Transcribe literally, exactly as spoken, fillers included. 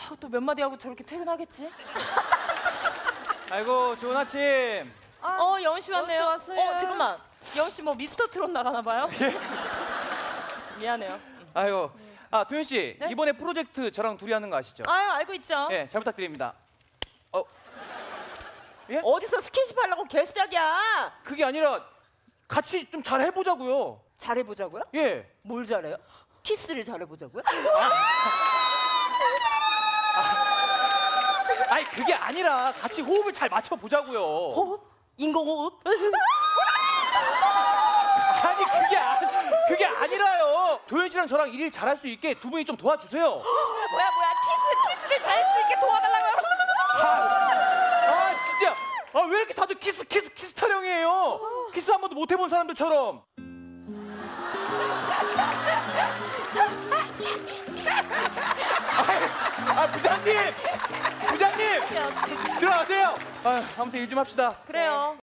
아, 또 몇 마디 하고 저렇게 퇴근하겠지? 아이고 좋은 아침. 아, 어, 여운 씨 왔네요. 여운 씨 왔어요. 어, 잠깐만. 여운 씨 뭐 미스터 트롯 나가나 봐요? 미안해요. 아이고. 아 도현 씨 네? 이번에 프로젝트 저랑 둘이 하는 거 아시죠? 아유, 알고 있죠. 예, 잘 부탁드립니다. 어, 예? 어디서 스킨십 하려고 개수작이야? 그게 아니라 같이 좀 잘 해보자고요. 잘해보자고요? 예. 뭘 잘해요? 키스를 잘해보자고요? 아니 그게 아니라 같이 호흡을 잘 맞춰보자고요. 호흡? 인공호흡? 아니 그게 아, 그게 아니라요. 도현 씨랑 저랑 일을 잘할 수 있게 두 분이 좀 도와주세요. 뭐야 뭐야 키스 키스를 잘할 수 있게 도와달라고요? 아, 아 진짜. 아 왜 이렇게 다들 키스 키스 키스 타령이에요? 키스 한 번도 못 해본 사람들처럼. 아, 아 부장님, 부장님 역시 들어가세요. 아, 아무튼 일 좀 합시다. 그래요.